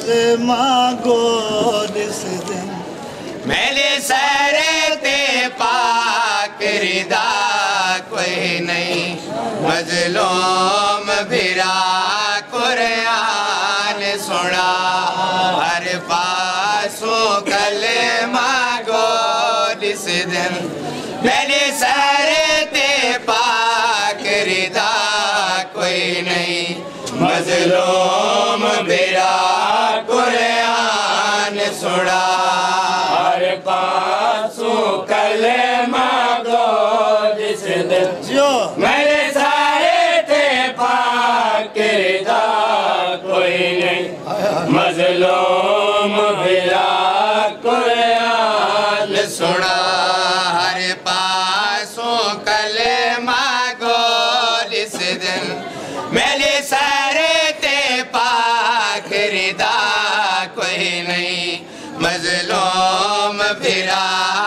मांगो दिस दिन मेरे सरे ते पाक रिदा कोई नहीं मजलूम भिरा कुरान सुना हर पासों कलमा गो दिस दिन मेरे सरे ते पाक रिदा कोई नहीं मजलूम भिरा कुरान सुना हर पासों कलमा गो दिस दिन जो मेरे सारे थे पाक रिदा कोई नहीं मजलूम भिरा कुरान सुना हर पासों कलमा गो दिस दिन मेरे सारे थे पाक रिदा कोई नहीं मजलूम भिरा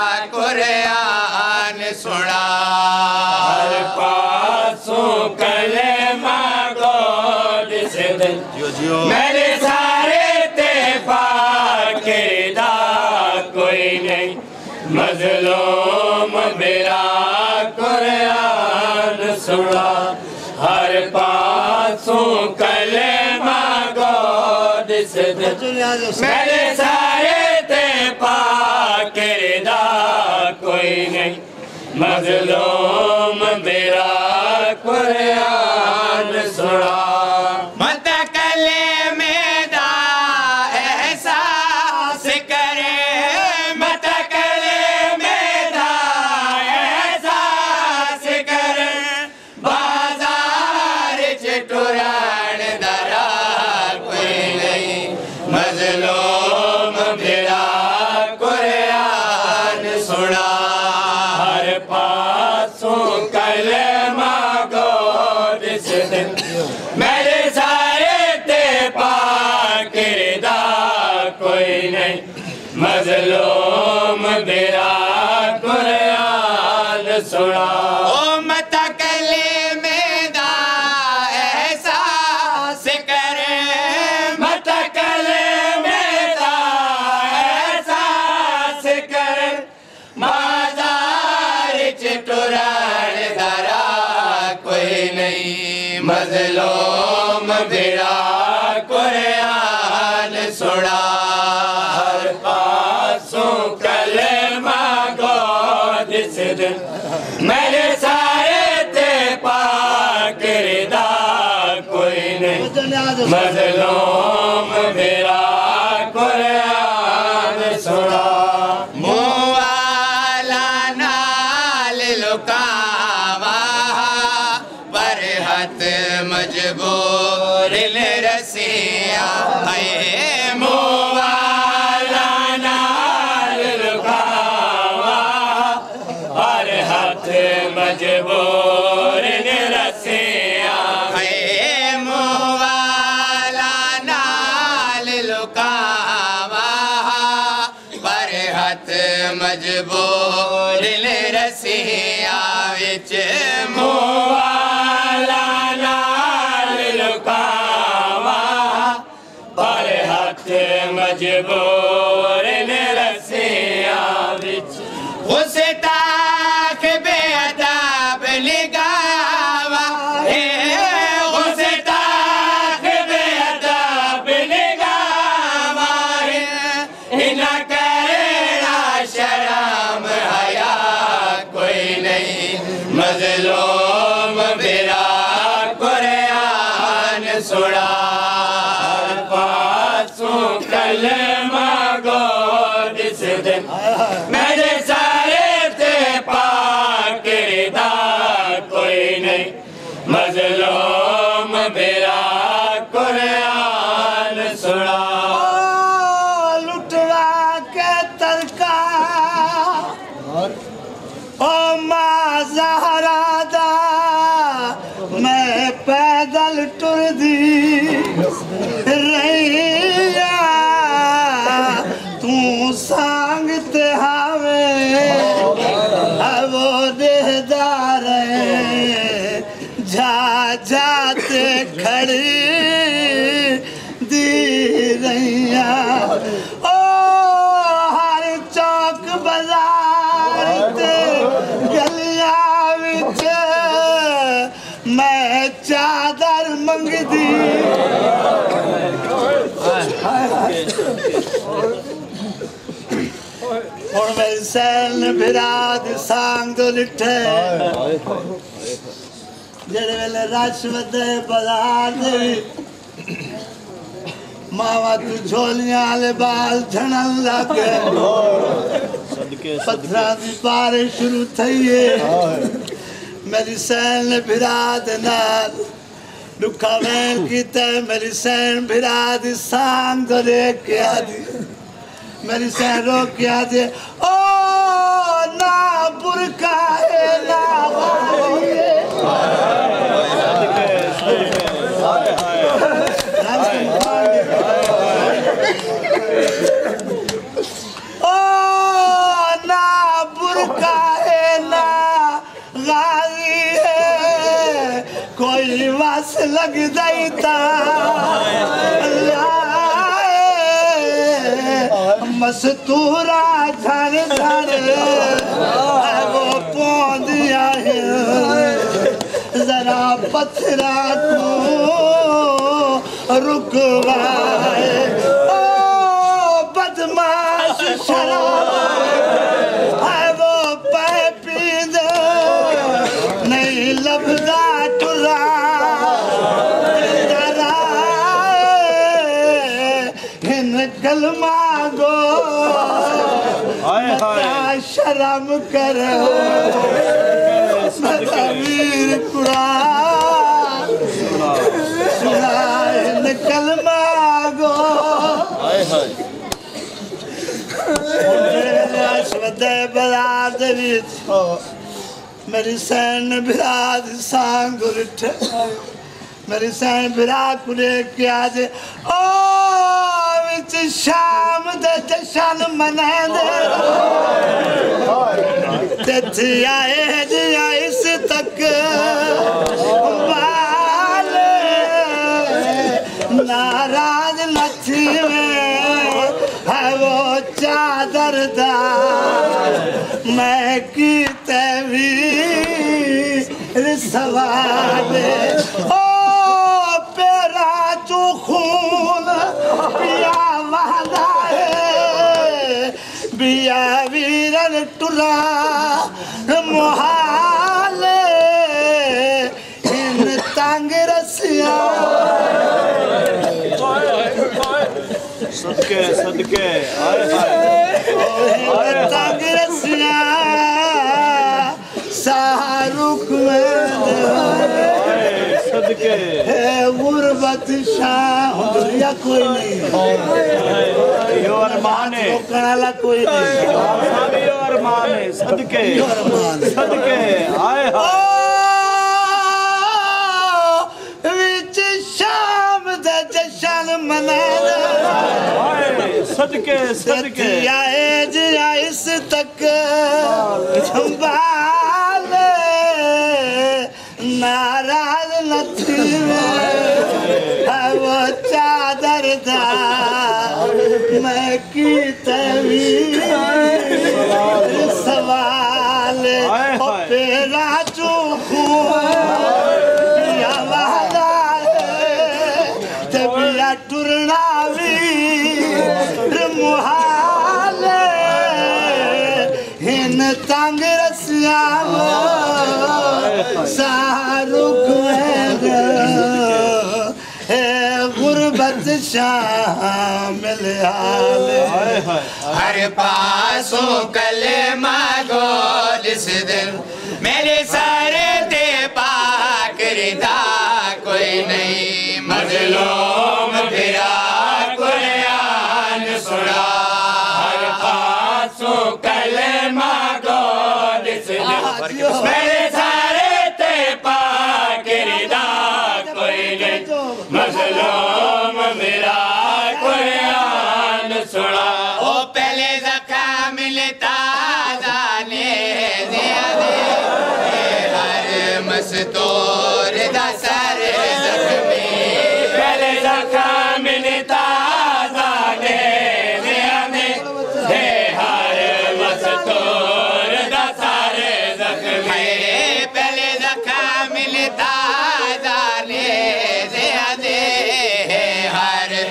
कुरान सुना हर पासों कलमा गो दिस दिन मेरे सारे ते पाक रिदा कोई नहीं मजलूम भिरा कुरान सुना हर पासों कलमा गो दिस दिन मेरे सारे ते पाक रिदा कोई नहीं मजलूम भिरा कुरान सुना मत कलेमे दा एहसास करे मत कलेमे दा एहसास करे बाजार च टुरान दरा कोई नहीं मजलूम भिरा कुरान सुना हर पासों कलमा गो दिस दिन मेरे सारे ते पाक रिदा कोई नहीं मजलूम भिरा कुरान सुना ओ मत कलेमे दा एहसास करे मत कलेमे दा एहसास करे बाजार च टुरान दरा कोई नहीं मजलूम भिरा कुरान सुना हर पासों कलमा गो दिस दिन मेरे सारे ते पाक रिदा कोई नहीं मजलूम भिरा कुरान सुना मुआला नाल लुकावा पर हथ मजबूर रसिया है मुआला नाल लुकावा पर हथ मजबूर रसिया है मुआला नाल लुकावा पर हथ मजबूर रसिया विच मुआला नाल लुकावा पर हथ मजबूर रसिया विच उस ताक बेअदब निगावा उस ताक बेअदब निगावा इना करना शर्म हया कोई नहीं मजलूम भिरा कुरान सुना हर पासों कलमा गो दिस दिन मेरे सारे ते पाक रिदा कोई नहीं मजलूम भिरा कुरान सुना लुटवा के तलका ओ मां ज़हरा दा मैं पैदल टुर दी रैया तू सांग ते हावे रहिया ओ हर चौक बाजार ते गलियां विच मैं चादर मंगदी और मेरी सैन बिराद सांग तो लिठे जेड़े वेले रश वधे बाजार दे मावा तू झोलियां वाले बाल झड़न लग पत्थरा दी बारिश शुरू थई है मेरी सैन बिराद नाल दुखा वैन कीता मेरी सैन बिराद सांग तो लेके आदी मेरी सैन रोक के आदे ओ ना बुरका है ना वाली है ओ ना बुरका है ना गाली है कोई वास लग जाता मस्तूरा धन धन वो पौंदिया है जरा पत्थरा को रुकवाए ओ बदमाश शराब है वो पै पीद नहीं लभदा टुरा हिन कलमा गो शर्म करो वीर कुरान सुनाइन कलमा गो बाजार दे विच मेरी सैन बिराद सांग उठे मेरी सैन बिरा कुले के आज ओ विच शाम दे जशन मना दे ते आए जी इस तक बाल नाराज लथी में है वो चादर दा मैं की तेवी सवाल ओ पेरा जो खून पिया वाला है बिया वीरन टुरा मुहाल इन तंग रसिया सदके सदके तंग रसिया शाहरुख सदके गुरबत शाह या कोई नहीं यो अरमान है वाला कोई नहीं यो अरमान है सदके सदके आए विच शाम दा जशन मनाना सदके सदके आए जी इस तक संभाल नाराज लथी में है वो चादर दा मैं की तवी सवाल ओ पेरा चूखू या वाला तबिया टुरना भी मुहाल हिन तंग रसिया शाहरुख गुरबत शामिल हाल हर पासों कलेमा गो जिस दिन मेरे सारे ते पाक रिदा कोई नहीं मजलूम फिरा कुरान सुना हर पासों कलेमा गो जिस दिन मेरे सारे ते पाक रिदा कोई नहीं मजलूम मेरा कुरान सुना ओ पहले ज़काम मिलता जाने हर मस्तूर दा सर ज़ख्मी पहले ज़काम मिलता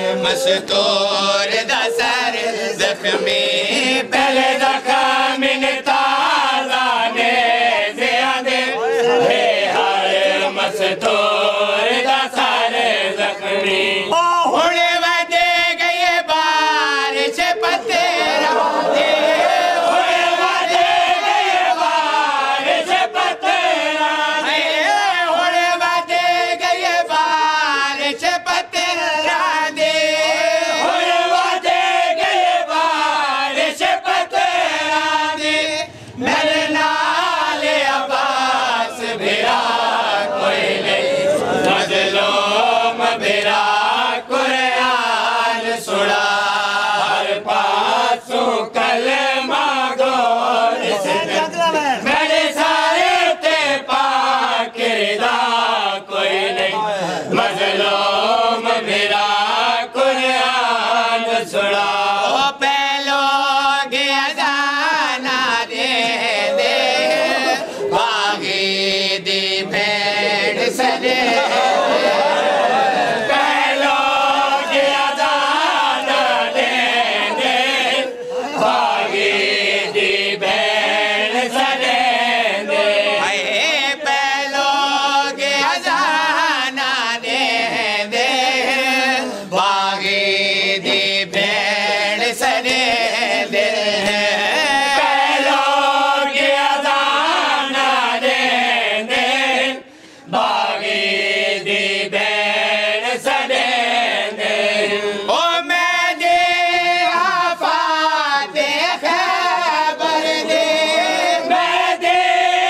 मस्तूर दा सर जख्मी पहले जख्म ने ताजा ने ज़ियादे है हर मस्तूर दा सर जख्मी हुणे वदे गए बारिश पतेरा दे हुणे वदे गए बारिश पतेरा दे हुणे वदे गए बारिश पतेरा दे हुणे वदे गए बारिश पतेरा दे मेरे नाल अब्बास भिरा कोई नहीं मजलूम भिरा कुरान सुना हर पासों कलमा गोर मेरे सारे ते पाकिदा कोई नहीं मजलूम भिरा कुरान सुना ओ पहलो गया जाना दे दे बागी दी भेड़ सदे पहलो गया जाना दे दे बागी दी भेड़ सदे दे पहलो गया जाना दे दे बागी दी भेड़ सदे दे पहलो गया जाना दे दे बागी दी भेड़ सदे दे ओ मैं दे आफात खैबर दे मैं दे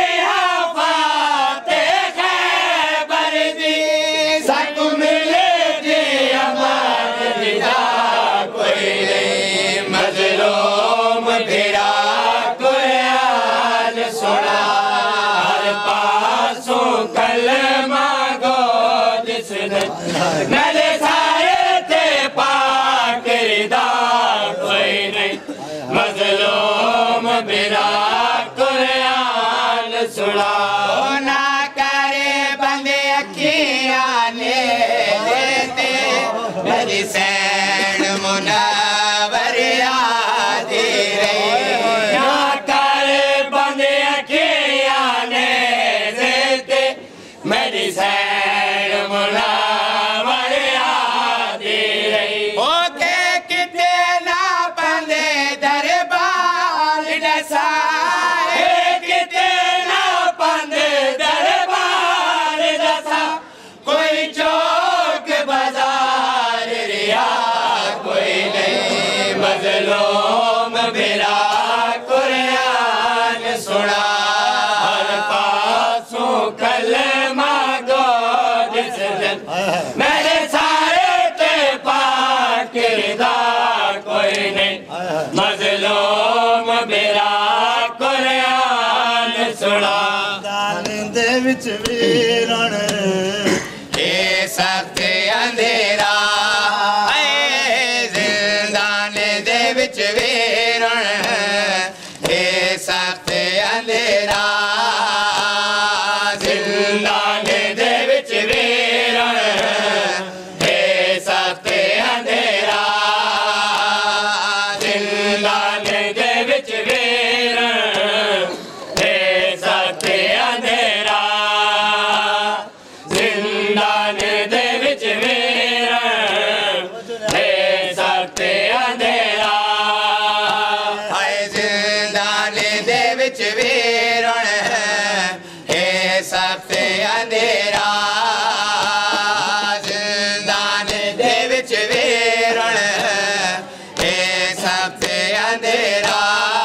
आफात खैबर दी सक मिले दे अमान दिदा कोई नहीं मजलूम भिरा कुरान सुना हर पासों कलमा गो जिसने मेरे सारे ते पाकिदा कोई नहीं मजलूम भिरा कुरान सुना ना करे बंदे अखियां ने देते मेरी सैन मुनावर याद रही ना करे बंदे अखियां ने देते मेरी सैन मुनावर याद रही ओके किते ना बंदे दरबार दसाए किते ना बंदे दरबार दसा कोई चौक बाजार रिया कोई नहीं मजलूम भिरा कुरान सुना हर पासों कलमा गो जिस दिन मेरे सारे ते पाकिदा कोई नहीं मजलूम भिरा कुरान सुना दान दे विच वीरण ये सख्त अंधेरा ऐ जिंदान दे विच वीरण ये सख्त अंधेरा जिंदान दे विच वीरण ये सख्त अंधेरा जिंदान दे विच वीरण ये सख्त अंधेरा जिंदान दे विच वीरण हे सख्त अंधेरा हाय जिंदान दे विच वीरण हे सख्त अंधेरा जिंदान दे विच वीरण हे सख्त अंधेरा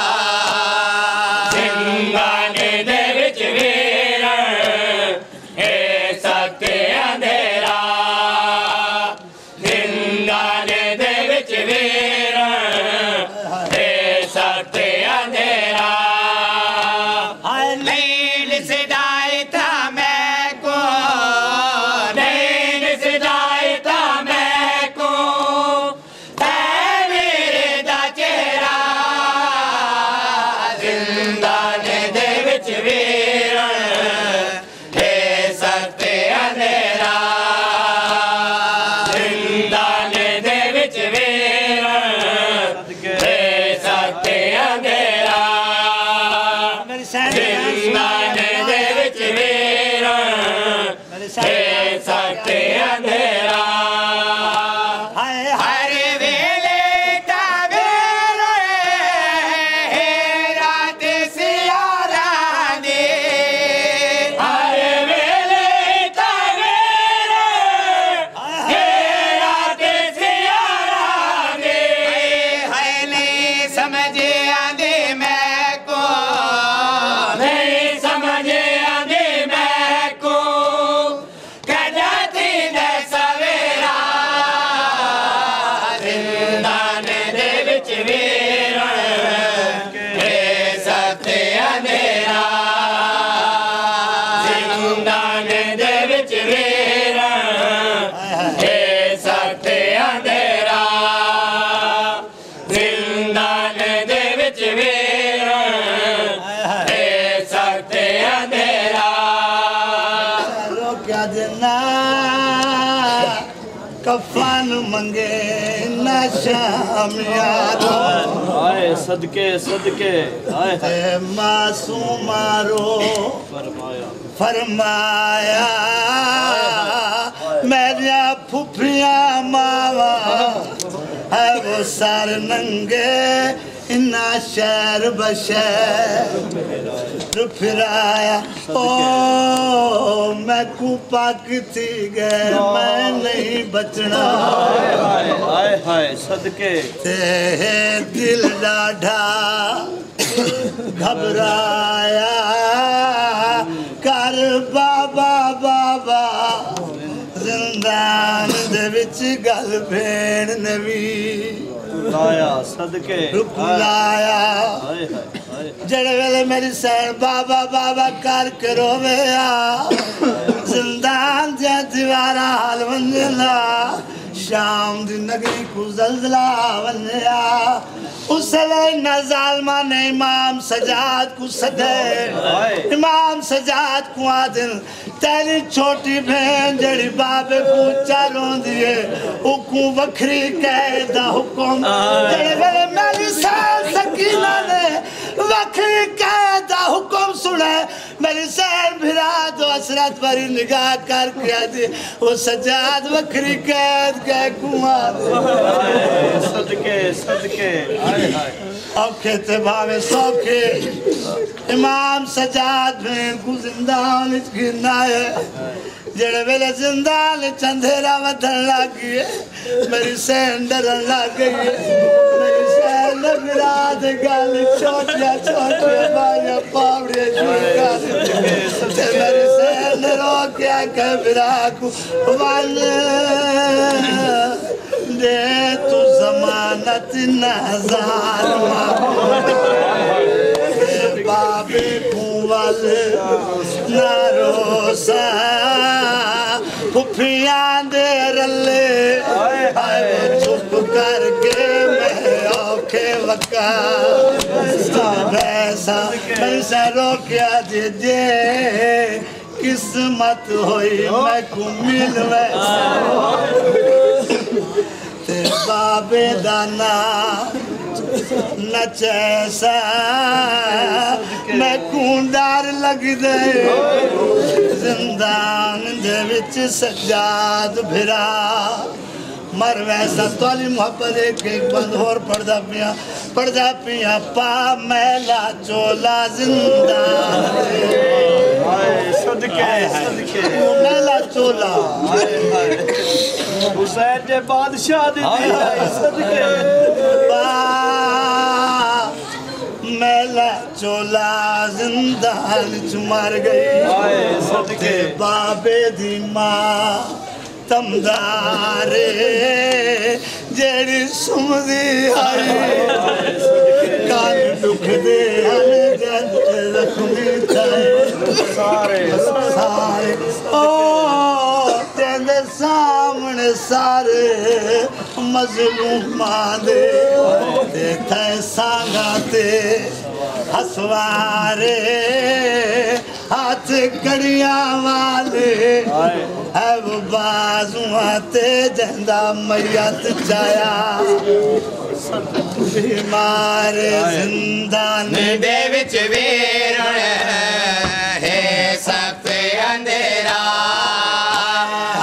जिंदान दे विच वीरण हे सख्त अंधेरा जिंदान दे विच वीरण सख्त अंधेरा हर वेले तवेर है रात सियारा दे हर वेले तवेर है रात सियारा दे है नहीं समझ आंदे मैं को नहीं समझ आंदे मैं को कजाती दे सवेरा जिंदान दे विच वीरण है सख्त अंधेरा जिंदान दे विच वीरण है सख्त अंधेरा जिंदान दे विच वीरण है सख्त अंधेरा रोक्या देना कफन मंगे न शाम याद आए सदके सदके आए ते मासूम मारो फरमाया फरमाया मेरिया फुफिया मावा है वो सार नंगे इन्ना शहर बशहर फिराया ओ मैं कुपाक थी गए मैं नहीं बचना हाय हाय हाय सदके ते दिल डाढ़ा घबराया कर बाबा बाबा जिंदान दे विच गल भेण नवी लाया सदके रुकलाया हाय हाय हाय जड़े वेले मेरी सैन बाबा बाबा कर करो वेया जिंदान दिया दीवारा हाल वंजला शाम दी नगरी को जलजला वंजया उसले नजालमा ने इमाम सजाद को सदे इमाम सजाद को आदिल तेरी छोटी बहन जड़ी बाबे को चारों दिए उकू वखरी कैदा हुक्म जड़े वेले मेरी सैन सकीना ने वखरी कैदा हुक्म सुने मेरी सैन भिरा तो असरत पर निगाह कर किया दी वो सजाद वखरी कैद के कुआं सदके सदके हाय हाय औखे ते भावे सौखे इमाम सजाद में को जिंदान गिरना है जड़े वेले जिंदान चंदेरा वधन लगी है मेरी सैन डरन लग गई है मेरी सैन विराद गल छोटिया छोटिया बाया पावड़िया झुका ते मेरी सैन रोकिया के विरा को वन दे तू जमानत नजार बाबे कुवल नारोसा फुफियां दे रले आए चुप करके मैं औखे वका वैसा कैसा रोकिया दे किस्मत होई मैं को मिल वैसा ते बाबे दाना नचैसा मैं कुंडार लग दे जिंदान दे विच सजाद भिरा मर वैसा तोली मोहब्बत एक बंद और पढ़दा पिया पा मैला चोला जिंदान सदके सदके मैला चोला हुसैन जे बादशाह दी सदके मैला चोला जिंदान च मर गई सदके बाबे दी मां तमदारे जेड़ी सुमदी आई कान दुख दे जन रखमी सारे सारे ओ तेरे सामने सारे मजलूमां दे थे सांगा ते हसवारे हाथ कड़िया वाले है वो बाजुआ ते जंदा मैयत जाया बीमार जिंदान दे विच वीरण है सख्त अंधेरा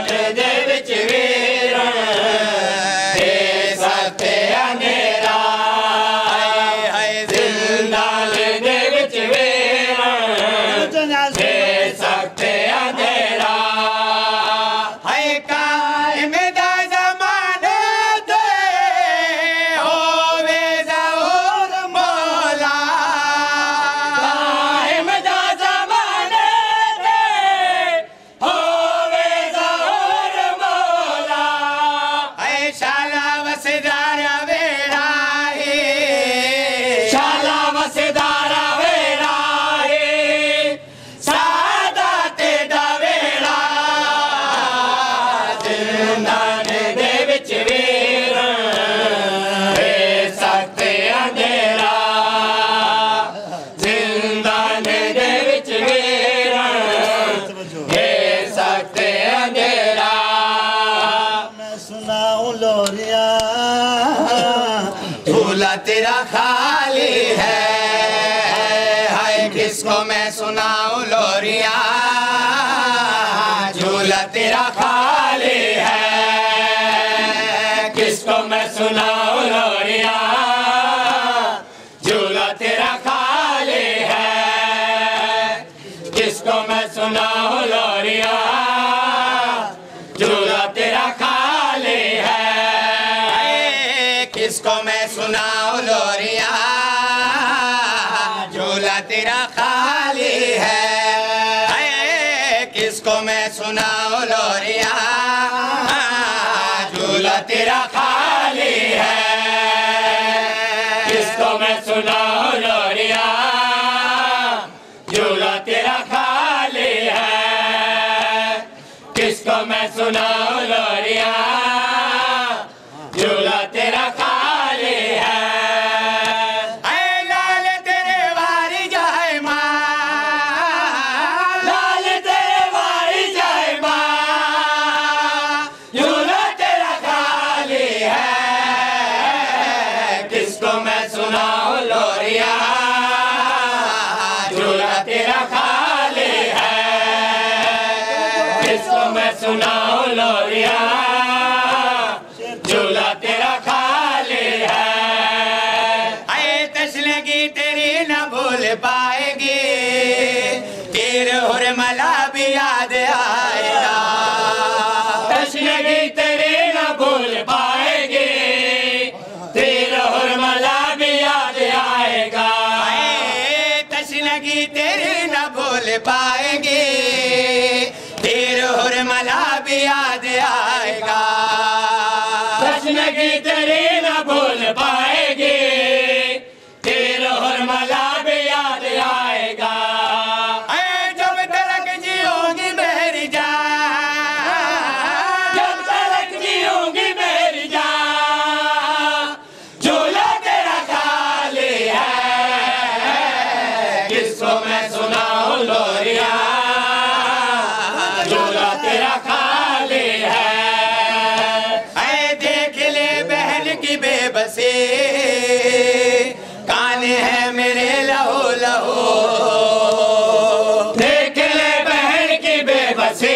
दे विच वीरण दे सकते अंधेरा हाय जिंदान दे विच वीरण दे सकते अंधेरा हाय कायम दा ज़माने दे होवे ज़हूर मौला कायम दा ज़माने दे होवे ज़हूर मौला हाय शाला वसदारा वेड़ा है शाला वसदारा वेड़ा है सादाते दा वेड़ा जिंदान दे विच वीरण दे सकते अंधेरा जिंदान दे विच वीरण दे सकते अंधेरा मैं सुनाऊं लोरिया झूला तेरा खाली है हाय किसको मैं सुनाऊं लोरिया झूला तेरा खाली है किसको मैं सुनाऊं लोरिया झूला तेरा खाली है किसको मैं सुनाऊं लोरिया झूला तेरा खाली है किसको मैं सुनाऊं लोरिया झूला तेरा खाली है किसको मैं सुनाऊं लोरिया झूला तेरा खाली है किसको मैं सुनाऊं लोरिया झूला तेरा खाली है किसको मैं सुनाऊं लोरिया झूला तेरा खाली है ऐ लाल तेरे वारी जाए माँ लाल तेरे वारी जाए माँ झूला तेरा खाली है किसको मैं सुनाऊं लोरिया झूला तेरा खाली है किसको मैं सुनाऊं लोरिया झूला तेरा खाली है आए तस्लगी तेरी न भूल पाएगी तीर हुरमला भी याद आएगा तस्लगी तेरी न भूल पाएगी तीर हुरमला भी याद आएगा तस्लगी तेरी न भूल पाएगी तीर हुरमला भी याद आएगा तस्लगी तेरी न भूल पाएगी तीर हुरमला भी याद आएगा जब तलक जियोगी मेरी जान जब तलक जियोगी मेरी जान झूला तेरा खाली है किसको मैं सुनाऊं लोरिया झूला तेरा खाली है देख ले बहन की बेबसी कान है मेरे लहू लहू देख ले बहन की बेबसी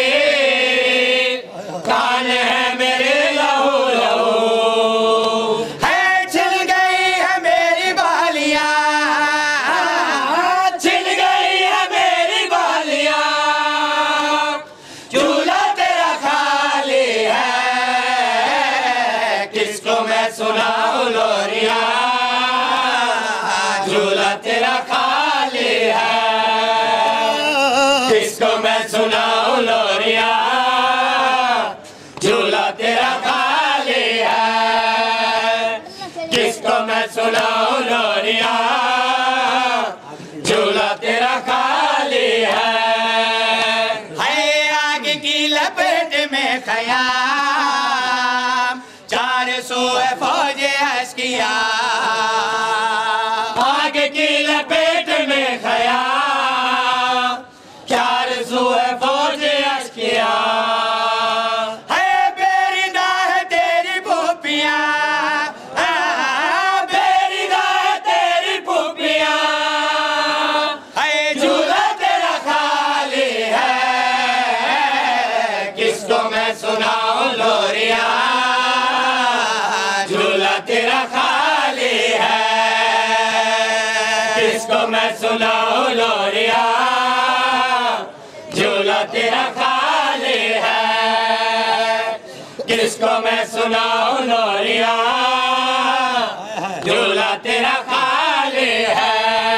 कान है मेरे लहू लहू है छिल गई है मेरी बालियां छिल गई है मेरी बालियां झूला तेरा खाली है किसको मैं सुनाऊं लोरिया झूला तेरा खाली है किसको मैं सुनाऊं लोरिया झूला तेरा खाली है किसको मैं सुनाऊं लोरिया झूला तेरा खाली है आग की लपेट में खयाम 400 फौज अस्किया आग की लपेट में खयाम 400 फौज अस्किया बेरिदा है तेरी भूपिया बेरिदा है तेरी भूपिया झूला तेरा खाली है किसको मैं सुनाऊं लोरिया, झूला तेरा खाली है। किसको मैं सुनाऊं लोरिया, झूला तेरा खाली है। किसको मैं सुनाऊं लोरिया, झूला तेरा खाली है।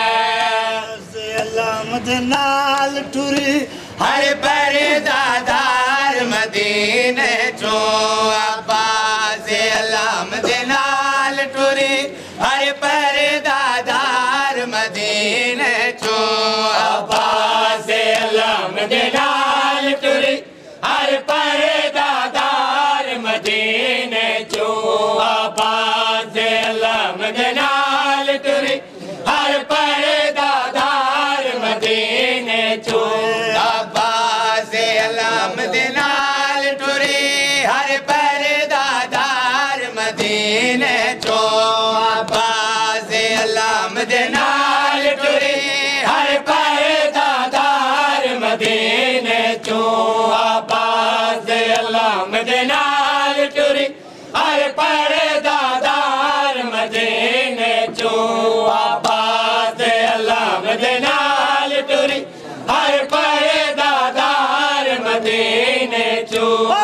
नाल टुरी हर परदादार मदीने चो, अब्बास अल्लाह दे नाल टुरी हर परदादार मदीने चो, अब्बास अल्लाह दे नाल टुरी हर परदादार मदीने चो, अब्बास अल्लाह दे नाल टुरी हर परदादार मदीने चो, अब्बास अल्लाह दे नाल टुरी हर परदादार मदीने चो, अब्बास अल्लाह दे नाल टुरी हर परदादार मदीने चो, अब्बास अल्लाह दे नाल टुरी हर परदादार मदीने चो, अब्बास अल्लाह दे नाल टुरी हर परदादार मदीने चो।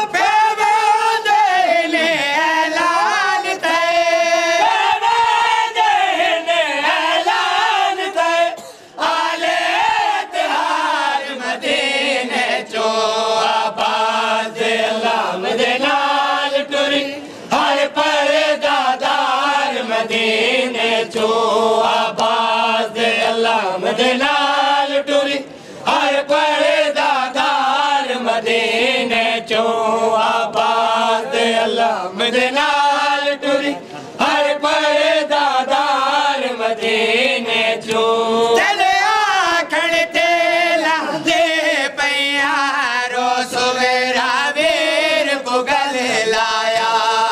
मदीने चो, अब्बास अल्लाह दे नाल टुरी हर परदादार मदीने चो, अब्बास अल्लाह दे नाल टुरी हर परदादार मदीने चो। चले आखड़ ते लादे पैयारो सुवेरा वीर को गले लाया,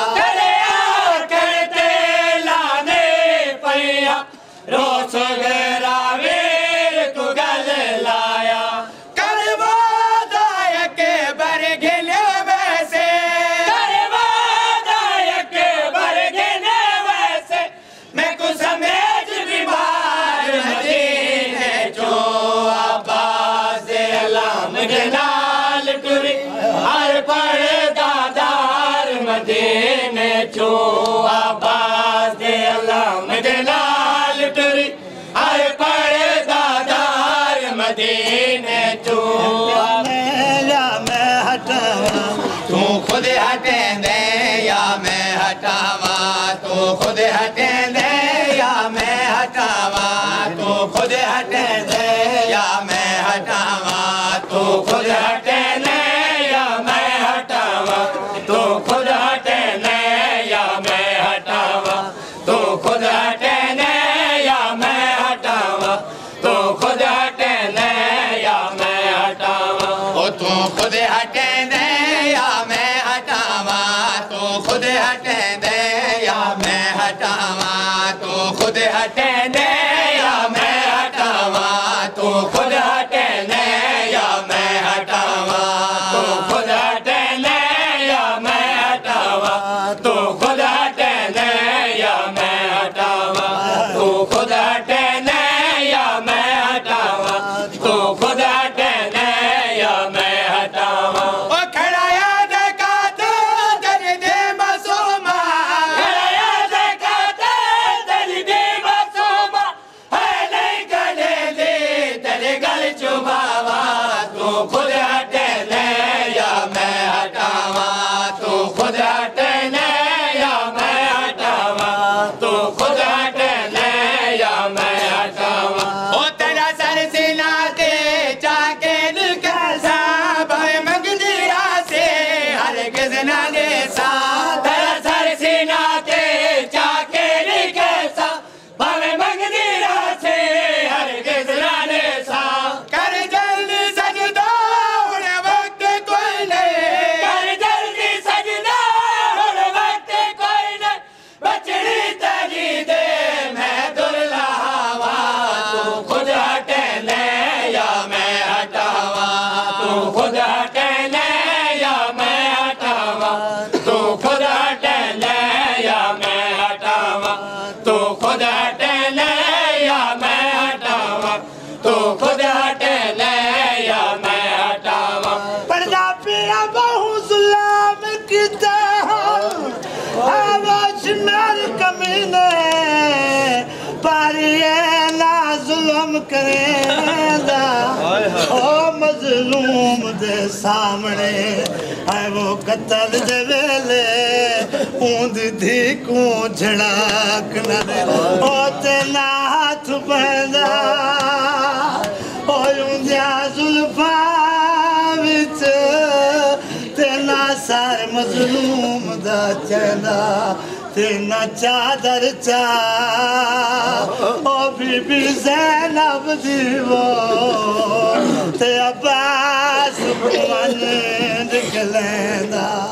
रोसगरा वीर को गल लाया, करवादाय के बरगने वैसे, करवादाय के बरगने वैसे, मैं कुछ समेज बीमार मदीने चो, अब्बास अल्लाह दे नाल टुरी हर परदादार मदीने चो, अब्बास अल्लाह दे नाल टुरी हर परदादार मदीने चो। या मैं हटावा तू खुद हटे दे या मैं हटावा, तू खुद हटे दे या मैं हटावा, तू खुद हटे दे या मैं हटावा, तू खुद हटे दे या मैं हटावा, तू खुद हटे दे या मैं हटावा, तू खुद हटे दे या मैं हटावा, तू खुद हटे दे या मैं हटावा, ओ तू खुद हटे दे या मैं हटावा, तू खुद हटे दे या मैं हटावा, तू खुद हटे दे या मैं हटावा, तू खुद हटे दे या मैं हटावा, तू खुद हटे दे या मैं हटावा, तू खुद हटे दे या मैं हटावा, तू खुद हटे दे या मैं हटावा, तू खुद हटे दे या मैं हटावा। ओ खड़ाया देखा तो दर दे मसूमा, खड़ाया देखा तो दर दे मसूमा, है नहीं गले दे तेरे गल चुभावा, तू खुद हटे दे या मैं हटावा, तू खुद हटे दे या मैं हटावा, तू खुद हटे दे या मैं हटावा। ओ तेरा सर सीना दे जाके निकसा, भाई मंगदिरा से हर किसना दे सा, तेरा सर सीना दे जाके निकसा, भाई मंगदिरा से हर किसना दे सा, कर जल्दी सजदा उन वक्त कोई नहीं, कर जल्दी सजदा उन वक्त कोई नहीं, बचड़ी तगी दे मैं दुल्हावा, तू खुद हटे ले या मैं हटावा, तू खुद हटे ले या मैं हटावा, जुल्म किता आवाज मेरे कमीने पर ये ना जुल्म करेंदा ओ मजलूम दे सामने आए वो कत्ल दे वेले ऊंद धी को झड़ाक न दे ओ ते ना हाथ बंदा ओ ऊंदिया जुल्फा विच ते ना सार मजलूम दा चैना तेना चादर चा ओ बीबी ज़ैनब दीवो ते अब्बास मन निकलेंदा